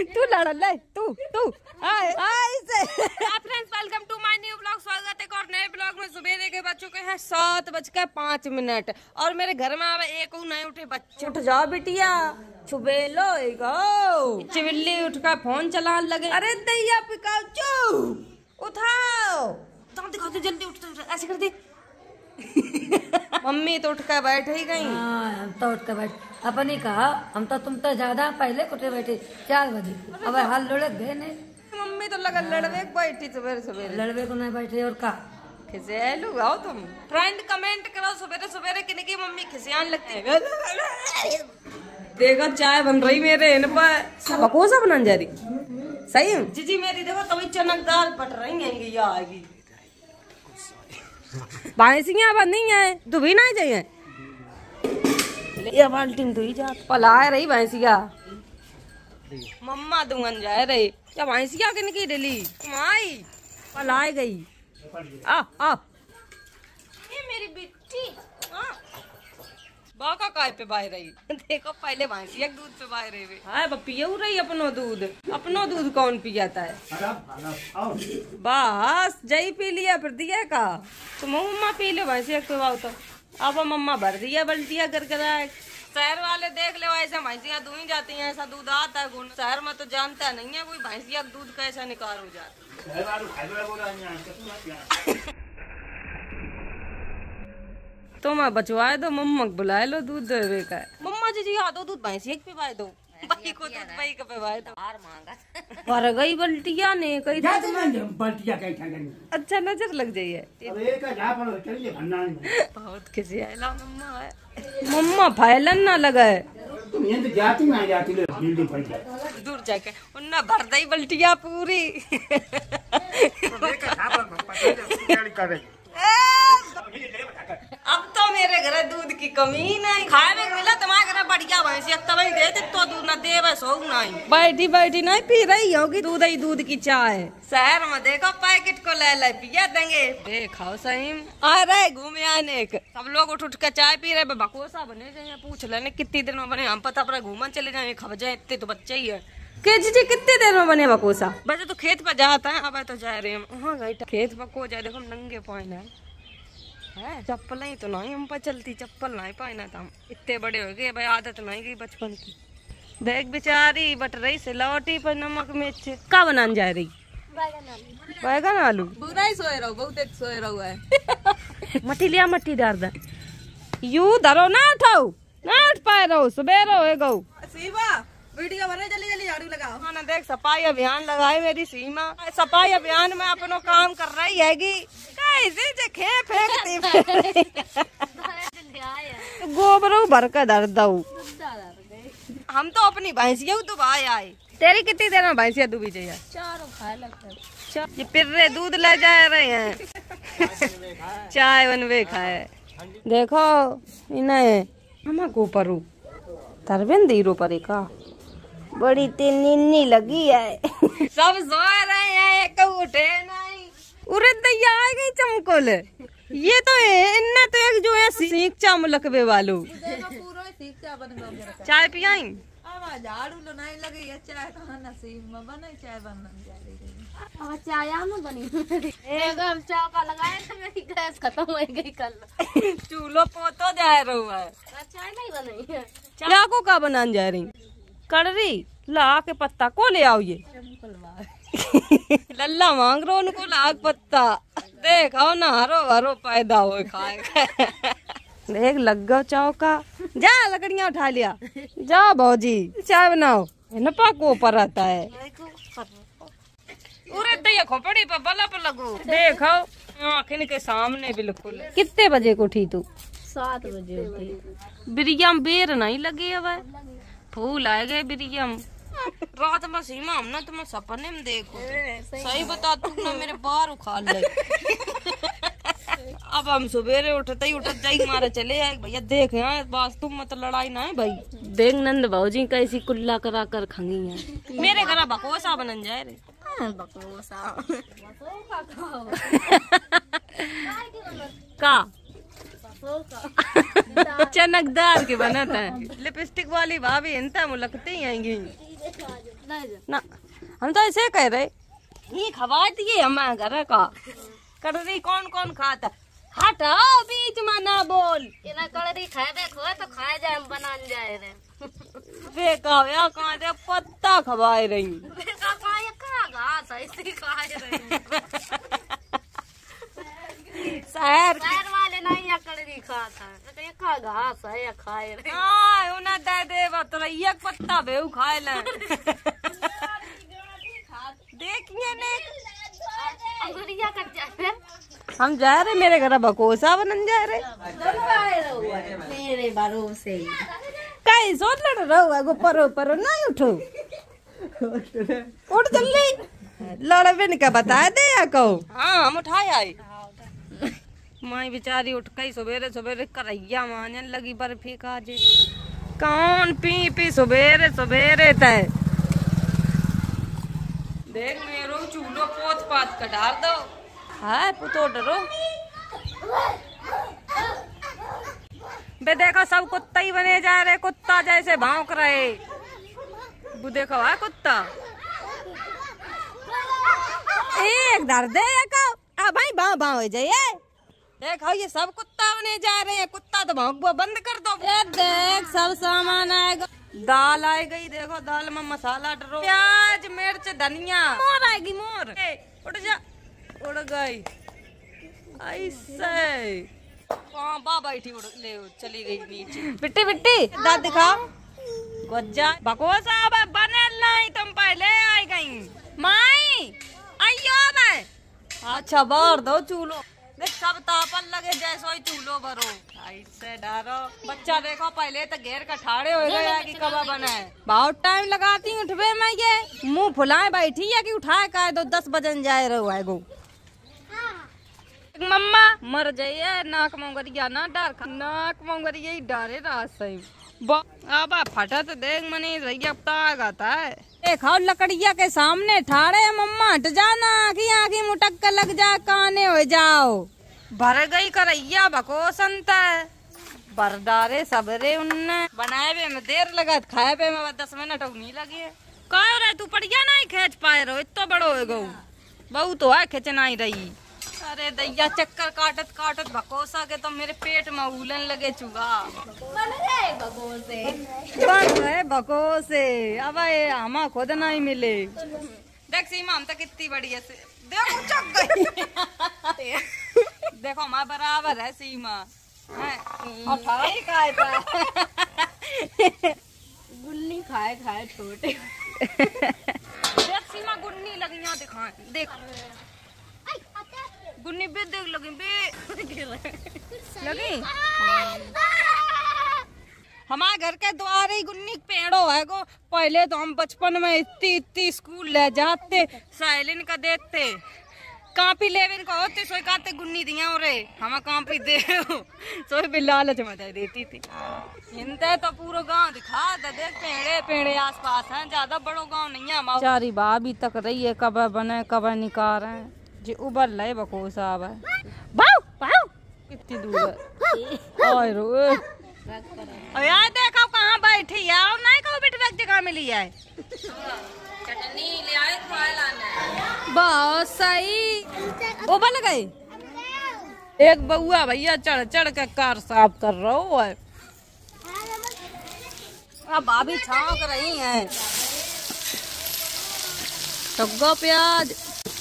तू लड़ ले तू friends welcome to my new blog. स्वागत है और नए ब्लॉग में। सुबह के बच्चों के हैं 7:05 और मेरे घर में आवे एक नहीं उठे बच्चे। उठ जाओ बिटिया छुबेलो चिबिल्ली उठ कर फोन चलाने लगे। अरे दैया पिकाचू उठाओ तुम दिखाओ तो जल्दी उठ ऐसे कर दी। मम्मी तो उठ कर बैठ ही गई। हम तो उठ कर बैठ अपनी कहा हम तो तुम तो ज्यादा पहले उठे बैठे 4 बजे। अब हाल लड़क गए नहीं। मम्मी तो लगा लड़वे बैठी सवेरे सवेरे। लड़वे को नहीं बैठे और का खिसियालू आओ तुम। फ्रेंड कमेंट करो सवेरे सवेरे किनकी मम्मी खिसियान लगती है। देखो चाय बन रही मेरे इन पर बकोसा बनाने जा रही। सही है जीजी मेरी देखो तभी चनकदार पट रही है ये आएगी। भैंसियां बंदी है तू भी नहीं चाहिए। ये बाल्टी में तो ही जा पला रही भैंसिया। मम्मा दुंगन जा रही क्या भैंसिया किनकी डली माई पलाए गई। आ ये मेरी बेटी बाका काय पे बाय रही। देखो पहले भैंसिया दूध पे बाय रही है पियो रही अपनो दूध कौन पी जाता है। बस जई पी लिया फिर दिया का तो मम्मा पी लो भैंसिया पिवाओ तो। अब मम्मा भर दिया बल्टिया कर शहर वाले देख लो ऐसा भैंसिया दूध जाती हैं ऐसा दूध आता है गुण। शहर में तो जानता नहीं है कोई भैंसिया दूध कैसा निकाल हो जाता। तो मैं बचवाए दो मम्मा बुलाए लो दूध देवे का। मम्मा जी आ दो दूध भैंसिया पिवाए दो भाई को दूध भाई को पिवाए दो। हार मांगा भर गई बल्टिया ने कही बल्टिया अच्छा नजर लग जाइए। बहुत किसी आयला मम्मा है। मम्मा फैलन ना लगा तुम ये तो जाती ना जाती ले दूर जाके उन्ना भर दई बल्टिया पूरी। अब तो मेरे घर दूध की कमी नहीं। खाए में मिला तुम्हारे घर बढ़िया भैंसिया तभी दे तो दूध न दे बस हो नहीं। बैठी नहीं पी रही होगी दूध की चाय। शहर में देखो पैकेट को ले पिया देंगे। देखो सही आ रहे घूमे आने सब लोग उठ के चाय पी रहे। बकोसा बने जाए पूछ लेने कितनी देर में बने। हम पता अपना घूमन चले जाए खब जाए इतने तो बच्चे ही है के जी कितने देर में बने बकोसा। वैसे तो खेत पर जाता है अब तो जा रहे हैं खेत पर को जाए। देखो नंगे पॉइंट है चप्पल ही तो नहीं हम पर चलती चप्पल नहीं पाना था। हम इतने बड़े हो गए भाई आदत नहीं गई बचपन की। देख बेचारी बट रही से लौटी पर नमक मिर्च का बनाने जा रही। बैगन आलू पूरा ही सोए रहो बहुत एक सोए रहो है। मट्टी लिया मट्टी डाल दे यू धरो ना उठाओ ना उठ पाए रहो सवेरे हो गो। वीडियो बने जल्दी जल्दी झाड़ू लगाओ। हाँ ना देख सफाई अभियान लगाए मेरी सीमा। सफाई अभियान में अपनो काम कर रही हैगी। गोबरों भर कर धर दऊ। हम तो अपनी भैंसिया दुबाई आए। तेरी कितनी देर में भैंसिया डूबी चाहिए। 4 खाए लगता ये पिर्रे दूध ले जा रहे हैं चाय बनवे खाए। देखो इन्हें हम गोपरू तरबेन दीरो परे का बड़ी तिन्नी लगी है। सब सो रहे हैं एक उठे नहीं। उरे दैया आ गई चमकोल। ये तो इन्ना तो एक जो है सीख चामुलकवे वालों चाय पियाई। अब झाड़ू लो नहीं लगी है चाय का नसीब में बने चाय बनने जा रही है। चाय में बनी हम चौका लगाए तो मेरी गैस खत्म हो गई कल। चूल्हो पोतो जा रहा है चाय नहीं बनी है। क्या को का बनाने जा रही कड़री ला के पत्ता को ले आओ। ये लल्ला मांग रो उनको लाग पत्ता देखो ना हरो हरो पैदा हो खाए। देख लग गो चौका जा लकड़ियाँ उठा लिया जा भौजी चाय बनाओ नपा को ऊपर रहता है। उरे दैया खोपड़ी पर बल्ब लगो देखो आँखिन के सामने बिल्कुल। कितने बजे को उठी तू। 7 बजे उठी। बिरियम बेर नहीं लगी अब फूल आए गए बिरियम। रात में सीमा हम ना तुम्हें सपने में देखो सही बता तू ना मेरे बाहर उखाड़ ले। अब हम सवेरे उठते ही उठत जाएगी मारे चले आए भैया देख यहाँ बस तुम मत लड़ाई ना है भाई। देख नंद भाजी कैसी कुल्ला करा कर खंगी है। मेरे घर बकोसा बनन जाए रे बकोसा का चनकदार के बनता है। लिपस्टिक वाली भाभी इनता मुलकते ही आएंगी। ना हम तो ऐसे कह रहे ही खवा दिए हमारे घर का कर रही कौन कौन खाता हटाओ बीच में ना बोल इना कड़री खाए देखो तो खाए जाए हम बना जाए रे वे कहा कहाँ से पत्ता खवाए रही कहाँ घास ऐसे खाए रहे शहर शहर वाले नहीं या कड़री खाता है तो कहाँ घास है या खाए रहे हाँ उन्हें दे दे बतरा एक पत्ता बेऊ खाए ले देखिए ने अंगुरिया कट जाए हम जा रहे मेरे घर बकोसा बनन जा रहे मेरे भरोसे कहीं सोच लड़ रहा है परो परो नहीं उठो उठ जल्दी लड़ा बिन का बता दे या कहो हाँ हम उठाए आई माई बेचारी उठ गई सवेरे सवेरे करैया माने लगी बर्फी खा जे कौन पी पी सवेरे सवेरे तय देख मेरो चूल्हो पोत पात का डाल दो हाय पुतो डरो बे देखो सब कुत्ता ही बने जा रहे कुत्ता जैसे भौंक रहे वो देखो है कुत्ता एक दर्द है का भाई भाव भाव हो जाइए देखो ये सब कुत्ता बने जा रहे हैं कुत्ता तो भौंक बंद कर दो देख सब सामान आएगा दाल आई गई देखो दाल में मसाला डरो प्याज मिर्च धनिया मोर आएगी मोर उठ जा उड़ गई ऐसे बा बैठी उड़ ले चली गई नीचे बिट्टी बिट्टी दाद दिखाओ गोजा बकोसा बने नहीं तुम पहले आई गई माई आइयो मैं अच्छा बार दो चूल्हो देख सब तापन लगे जैसो ही चूल्हो भरो ऐसे डारो बच्चा देखो पहले तो घेर का ठाड़े हो गया कि कब बना है बहुत टाइम लगाती उठवे मैं ये मुंह फुलाए बैठी है कि उठाए का दो 10 बजन जाए रहो है गो मम्मा मर जाइए नाक मंगरिया ना डर नाक मंगरिया ही डरे रात सही अब फटत देख मनी रही आता है देखो लकड़िया के सामने ठाड़े मम्मा हट जाना आखी आखी मुटक कर लग जा काने हो जाओ भर गई करैया बकोसंत भर डारे सबरे उनने बनाए पे में देर लगा खाए पे में 10 मिनट नहीं लगे कह रहे तू पड़िया नहीं खींच पाए रहो इतना बड़ो हो गो बहु तो है खींचना ही रही अरे दैया चक्कर काटत काटत भकोसा के तो मेरे पेट में उलन लगे चुगा बन गए भकोसे अब हमा खुद नहीं मिले देख सीमा हम तो कितनी बढ़िया से देखो चक गई देखो हमारे बराबर है सीमा गुल्ली खाए खाए छोटे देख सीमा गुन्नी लगी दिखा देख गुन्नी बे देख लगी बे लगी हमारे घर के द्वारे ही गुन्नी पेड़ो है गो पहले तो हम बचपन में इतनी स्कूल ले जाते सहेलिन का देते कापी लेविन को होते सोई काते गुन्नी दिया रे हम कापी दे सोई भी लालच में दे देती थी इनते तो पूरा गांव दिखा दे देख पेड़े पेड़े आसपास हैं ज्यादा बड़ो गांव नहीं है हमारा चारी बाबी तक रही है कब बने कब निकाल रहे जी उबर ले बकोसा अब बाऊ बाऊ कितनी दूर है ओए रो यार देखो कहाँ बैठी है और नहीं कहो बेटी रख जगह मिली है चटनी ले आए खाए लाने बहुत सही उबल गई एक बउआ भैया चढ़ चढ़ के कार साफ कर रहा है अब भाभी छौंक रही है टग्गा प्याज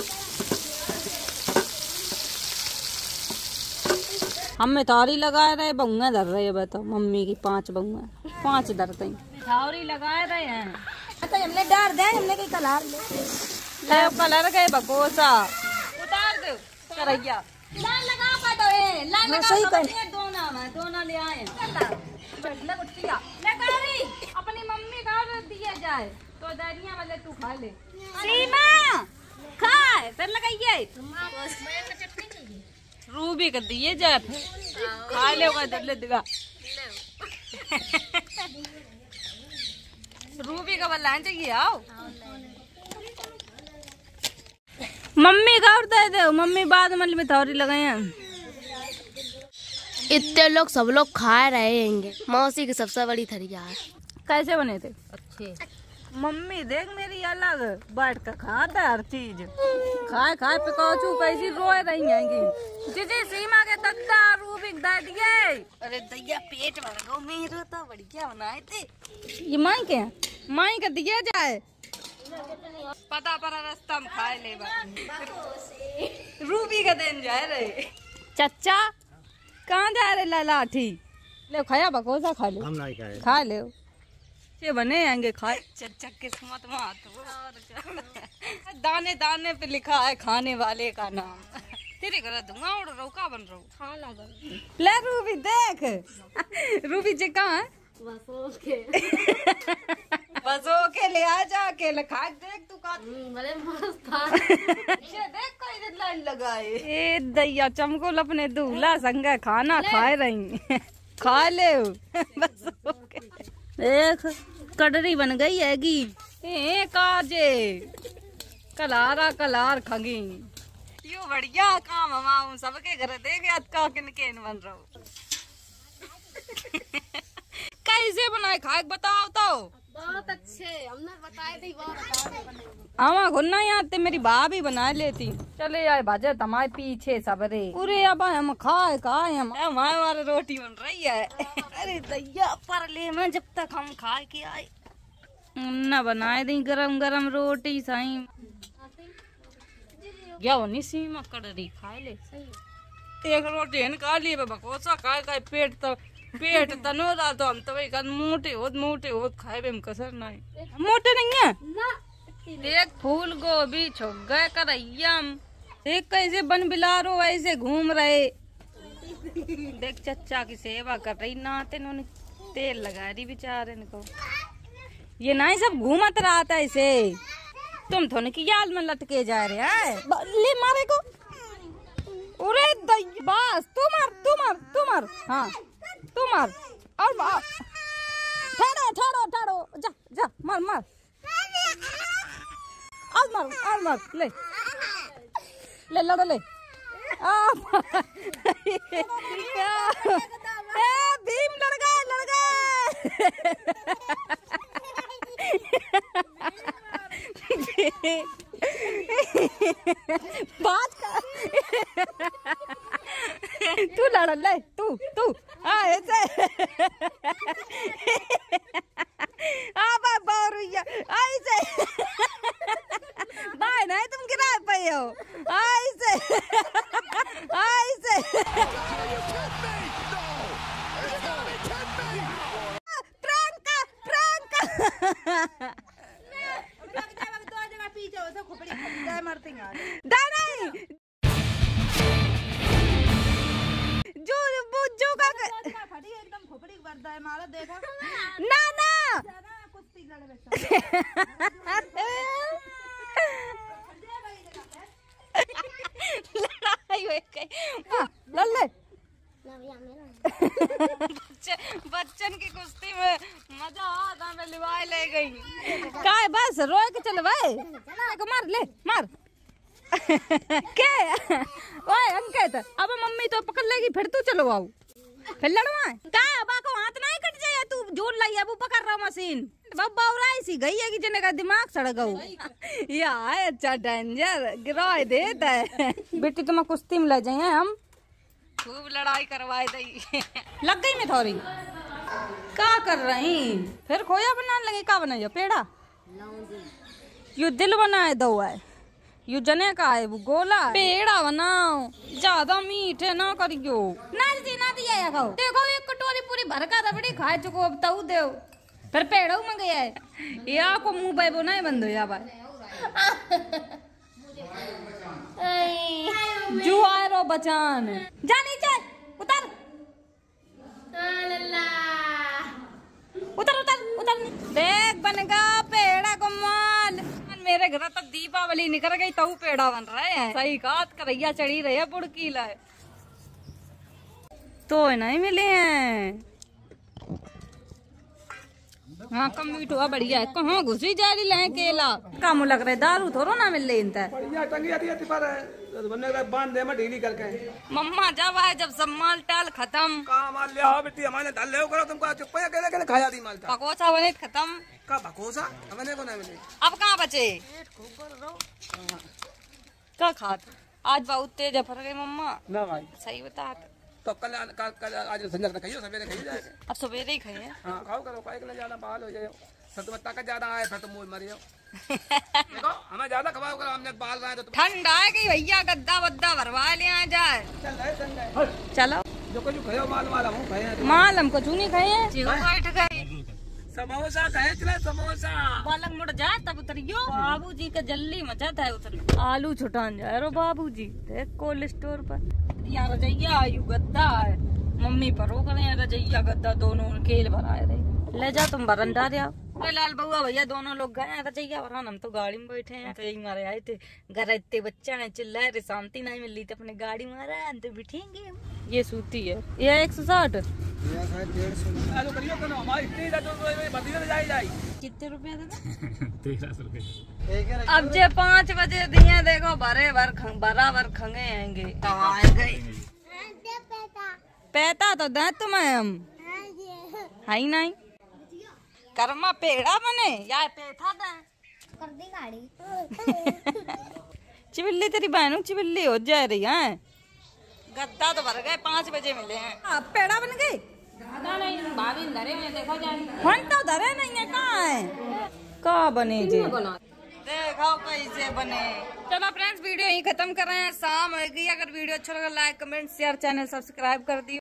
हमें तारी लगाए रहे बउआ धर रहे बताओ मम्मी की 5 बउआ 5 धरते थावरी लगाए रहे हैं तो हमने डाल दे हमने कोई कलर ले कलर गए बकोसा उतार दो करैया लाइन लगा पा दो लाइन लगा सही कर दोना ले आए ले गुटिया ले करी अपनी मम्मी का दिया जाए तो दरिया वाले तू खा ले सीमा खाए फिर लगाइए रूबी कर दिए जाए खा ले देगा रूबी का बल्ला चाहिए आओ मम्मी का और दे दो मम्मी बाद में थोड़ी लगाए हैं इतने लोग सब लोग खा रहे हैं मौसी की सबसे बड़ी थरिया है कैसे बने थे अच्छे मम्मी देख मेरी अलग बैठ कर खाता हर चीज खाए खाए पिकाचू कैसी रोए रही हैंगी। जी सीमा के दद्दा रूबिक दे दिए। अरे दैया पेट भर गो मेरे तो बढ़िया बनाए थे। ये माई के माई के दिए जाए पता पर रास्ता में खाए ले रूबी का दिन जाए रे। चचा कहाँ जा रहे लाठी ले खाया बकोसा खा ले। हम नहीं खाए खा ले ये बने आएंगे खाए। चचा किस्मत में हाथ दाने दाने पे लिखा है खाने वाले का नाम। तेरे घर धुआं उड़ रहा का बन रहा खा लगा ले रूबी देख रूबी जी कहाँ है बसो के ले आ जा के खा देख तू का बड़े मस्त था देख कोई लाइन लगाए। ए दैया चमकोल अपने दूल्हा संग खाना खाए रही खा ले बस देख कटरी बन गई हैगी। ए काजे कलारा कलार खगी यो बढ़िया काम हमाऊं सबके घर देखे अतका किन बन रहा कैसे बनाए खाए बताओ तो। बहुत अच्छे हमने बताए थे आवा घुन्ना यहाँ ते मेरी भाभी बना लेती। चले आए भाजे तुम्हारे पीछे सबरे पूरे अब हम खाए हमारे रोटी बन रही है। अरे दैया पर ले मैं जब तक हम खाए के आए न बनाए दी गरम गरम रोटी सही क्या होनी सीमा कड़री खाए ले एक रोटी खा ली बकोसा खाए पेट तनो रहा तो हम तो वही मोटे होत खाए बे कसर नहीं मोटे नहीं है। देख फूल गोभी छुप गए करैयम देख कैसे बन बिलारो ऐसे घूम रहे। देख चचा की सेवा कर रही नाते इन्होंने तेल लगा रही बेचारे इनको ये नहीं सब घूमत रहा था ऐसे तुम थोने की याद में लटके जा रहे हैं ले मारे को। अरे बस तू मार हाँ तू मार और ठाड़ो जा मार और मार ले लड़ो ले भीम लड़ गए बात कर तू लड़ ले तू ऐसे बारुया ऐसे भाई नहीं तुम गिरा पे हो ऐसे एकदम खोपड़ी करता है मारा देखा ना कुश्ती लड़े बच्चन की कुश्ती में मजा आता मैं लिवाए ले गई काय बस रोए के चल भाई मार के ओए अंकित अब मम्मी तो पकड़ लेगी फिर तू चलो आओ फिर लड़वा का बा को हाथ नहीं कट जाए तू झूठ लाई अब पकड़ रहा मशीन बब्बा उराई सी गई है कि जने का दिमाग सड़ गऊ या अच्छा डेंजर गिराए देता है बेटी तुम कुश्ती में ले जाए हम खूब लड़ाई करवाए दई लग गई मैं थोड़ी क्या कर रही फिर खोया बनाने लगे का बनाइए पेड़ा यू दिल बनाए दो है यू जने का है वो गोला पेड़ा बनाओ ज्यादा मीठे ना करियो ना दिया कहो देखो एक कटोरी पूरी भर का रबड़ी खाए चुको अब तऊ दे फिर पेड़ा मंगे है या को मुंह पे वो नहीं बंद हो या भाई जुआरो बचान जा नीचे उतर देख बनेगा पेड़ा को माल मेरे घर तक दीपावली निकल गई तो पेड़ा बन रहे हैं सही काट करैया चढ़ी रही है बुड़की लाए तो नहीं मिले हैं। हाँ कम मीठा बढ़िया है कहाँ घुसी जा रही है केला काम लग रहा है दारू थोड़ा ना मिल रही बढ़िया टंगी आती पर बनने का बांध दे मैं ढीली करके। मम्मा जब आए जब सब माल टाल खत्म। कहाँ माल ले आओ बेटी हमारे दाल ले करो तुमको चुप अकेले खाया दी माल था। पकोसा बने खत्म। का भकोसा हमें को नहीं मिले। अब कहाँ बचे? क्या खात? आज बहुत तेज है फर गई मम्मा। ना भाई सही बता। तो कल आज संजय तक खाइयो सवेरे खाइए जाएगा। अब सवेरे ही खाइए। हाँ खाओ करो खाए के ज्यादा बहाल हो जाए फिर तुम्हें ताकत ज्यादा आए फिर तुम मर जाओ। देखो हमें ज्यादा खवाओ करो हमने बाल रहे तो ठंडा है कि भैया गद्दा वद्दा भरवा ले आ जाए। चल रहे संजय चलो जो कुछ खाओ माल वाला हूँ खाए माल हमको चूनी खाए बैठ गए। समोसा खाए चले समोसा बालक मुड़ जाए तब उतरियो। बाबूजी का जल्दी मचाता है उतर। आलू छुटान जाए रो बाबूजी देख कोल्ड स्टोर पर यार रजैया आयु गद्दा है। मम्मी पर रो करे रजैया गद्दा दोनों खेल भराए रहे। ले जा तुम बरंडा जाओ। लाल बउआ भैया दोनों लोग गए हैं रजैया भरान। हम तो गाड़ी में बैठे हैं तो यही मारे आए थे। घर इतने बच्चा है चिल्लाए रे शांति नहीं मिल रही तो अपने गाड़ी मारा है तो बैठेंगे। ये सूती है ये 160 कितने रुपया अब जे 5 बजे दिए देखो बराबर खंगे आएंगे। पैता तो दे तुम्हें हम है ही नहीं। कर्मा पेड़ा बने या पैथा दे कर दी गाड़ी। चिबिल्ली तेरी बहनों चिबिल्ली हो जा रही है। गद्दा तो भर गए 5 बजे मिले हैं। आप पेड़ा बन गए नहीं भाभी धरे में देखो जाए तो धरे नहीं है। कहाँ है कहाँ बने जी देखो कैसे बने। चलो फ्रेंड्स वीडियो यही खत्म कर रहे हैं। शाम हो गई। अगर वीडियो अच्छा लगा like comment share channel subscribe कर दियो।